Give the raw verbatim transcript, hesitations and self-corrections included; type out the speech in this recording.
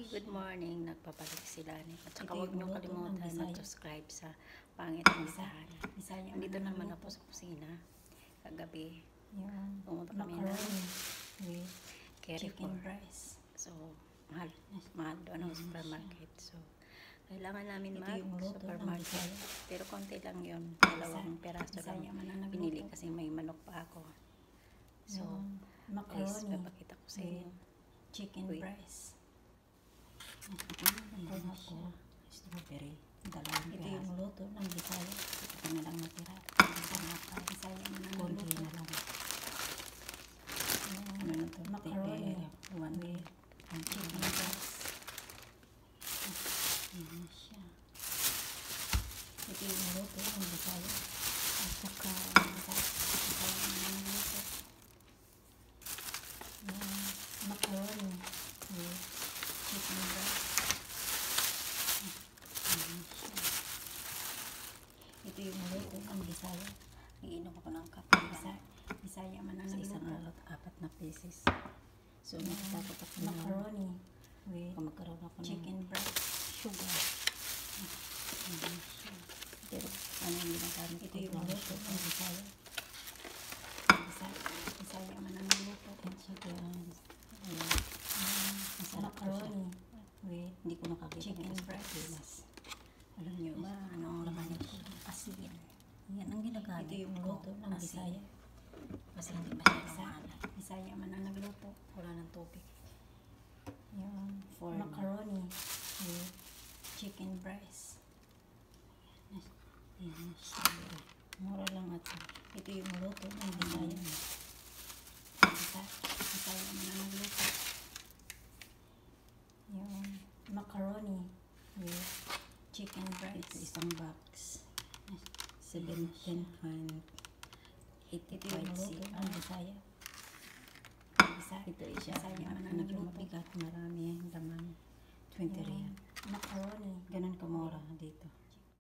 Good morning, nagpapalik sila ni. At saka Ito huwag yung niyong luto ng kalimutan Bisaya. mag-subscribe sa Pangit ang Lisahan. Bisaya Nandito man ang naman luto. ako sa kusina. Kagabi, Yung pumunta kami na macaroni with carry chicken for. breast. So, mahal. Mahal doon ang supermarket. So, kailangan namin Ito yung luto ng mag-supermarket. Bisaya. Pero konti lang yun. Dalawang peraso Bisaya lang man ang nagluto. pinili kasi may manok pa ako. So, Yung guys, macaroni papakita ko sa inyo. chicken Wait. breast. Ayan ako, strawberry, dalawang Ito piraso. yung luto ng Bisaya. Ito na lang natira. Bisaya, Bisaya man ang Konti nagluto. na lang. Yung Ano na to? macaroni Eh, one with and chicken chicken. breast. Ayan siya. Ito yung luto ng Bisaya. At saka, Bisaya man ang nagluto. Yung macaroni with chicken breast. ayan siya. Ito yung luto ng Bisaya. Iinom ako ng kape. Bisaya, Bisaya man ang Sa isang nagluto. alot, apat na pieces. So, Yung nagtatakot ako na macaroni with kung magkaroon ako ng chicken breast. sugar. Ayan siya. Pero, ano yung ginagamit Ito ko yung brown luto sugar. ng Bisaya. Bisaya, Bisaya man ang nagluto. Ayan siya guys. Ayan. Yung Masarap po siya. macaroni with Hindi ko nakakita chicken dito sa breast. Pilipinas. Alam niyo ba, anong laman nito? Asin. Yan ang ginagamit Ito yung ko. luto ng Asin. Bisaya. Kasi hindi masyadong Bisaya, maalat. Bisaya man ang nagluto. Wala ng tubig. Yung For macaroni with chicken breast. Ayan siya. Mura lang at Ito yung luto ng Bisaya. Bisaya, Bisaya man ang nagluto. Yung macaroni with chicken ito breast. isang box. seventeen point eight Ito yung five luto zero. ng Bisaya. Bisaya, Ito siya. Bisaya man ang Medyo nagluto. mabigat. Marami ang laman. twenty Yung real.